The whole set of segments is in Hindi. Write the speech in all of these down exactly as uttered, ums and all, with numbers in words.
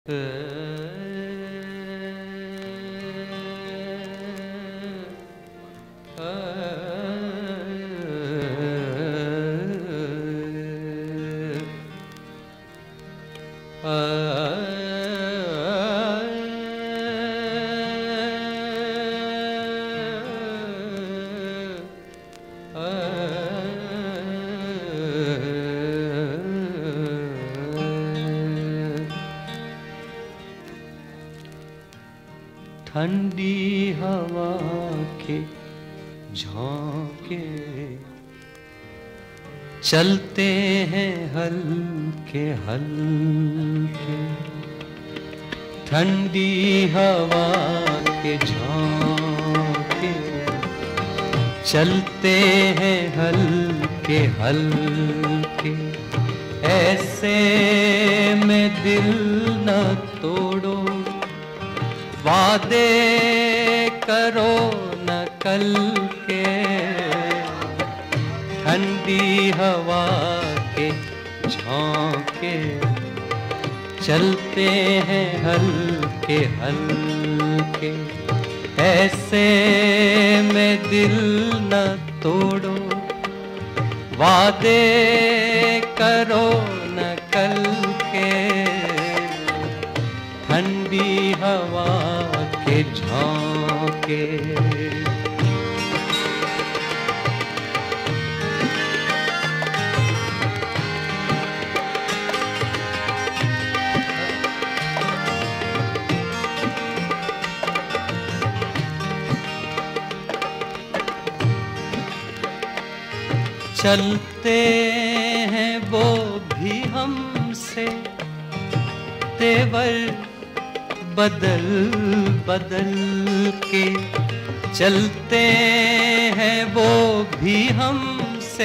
ठंडी हवा के झोंके चलते हैं हल्के हल्के। ठंडी हवा के झोंके चलते हैं हल्के हल्के। ऐसे में दिल न तोड़ो, वादे करो न कल के। ठंडी हवा के झोंके चलते हैं हल्के हल्के। ऐसे में दिल न तोड़ो, वादे करो न कल के। ठंडी हवा के झोंके। चलते हैं वो भी हमसे तेवर बदल बदल के। चलते हैं वो भी हमसे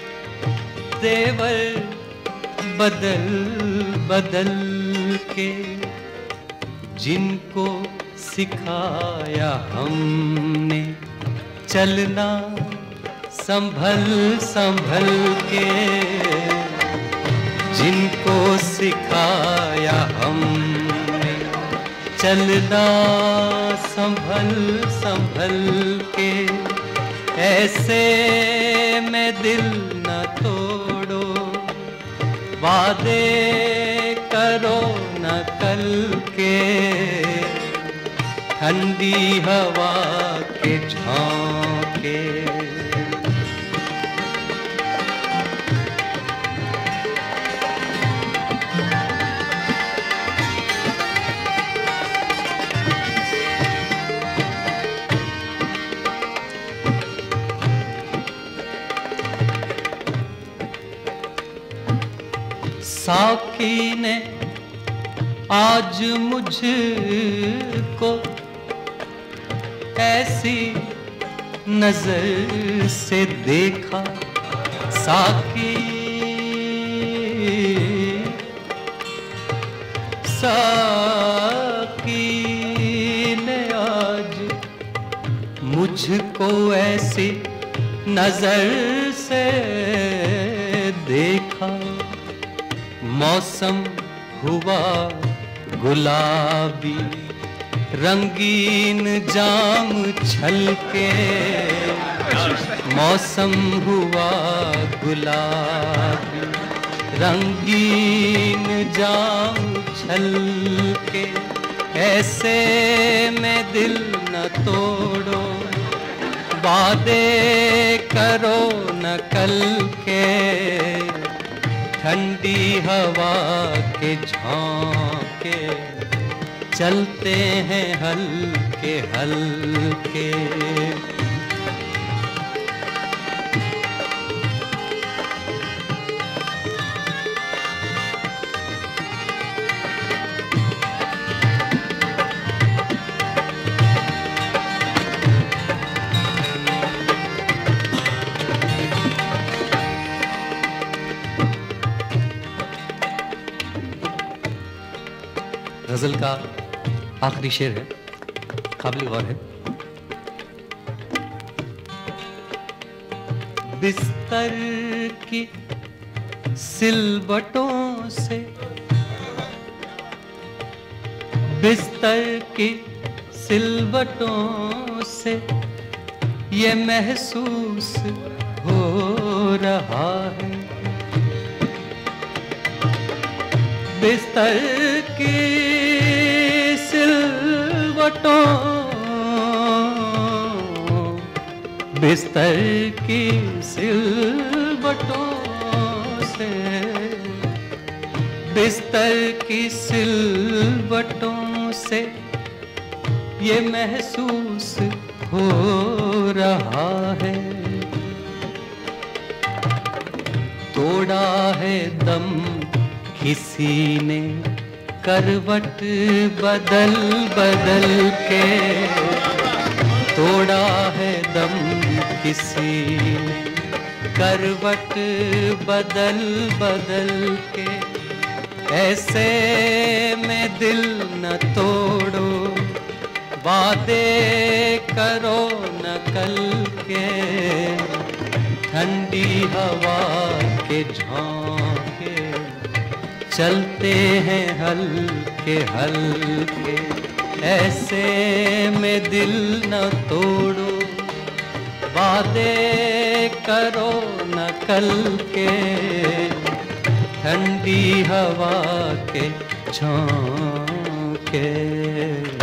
तेवर बदल बदल के। जिनको सिखाया हमने चलना संभल संभल के। जिनको सिखाया हमने चलना संभल संभल के। ऐसे में दिल न तोड़ो, वादे करो न कल के। ठंडी हवा के झोंके। साकी ने आज मुझको ऐसी नजर से देखा। साकी साकी ने आज मुझको ऐसी नजर से देखा। मौसम हुआ गुलाबी, रंगीन जाम छलके। मौसम हुआ गुलाबी, रंगीन जाम छलके। ऐसे में दिल न तोड़ो, वादे करो न कल के। ठंडी हवा के झोंके चलते हैं हल्के हल्के। गजल का आखिरी शेर है, काबिल गौर है। बिस्तर की सिलबटों से बिस्तर की सिलवटों से ये महसूस हो रहा है, बिस्तर की सिलवटों, बिस्तर की सिलवटों से, बिस्तर की सिलवटों से ये महसूस हो रहा है, तोड़ा है दम किसी ने करवट बदल बदल के, तोड़ा है दम किसी ने करवट बदल बदल के। ऐसे में दिल न तोड़ो, वादे करो न कल के, ठंडी हवा के झोंके चलते हैं हल्के हल्के। ऐसे में दिल न तोड़ो, वादे करो न कल के, ठंडी हवा के झोंके।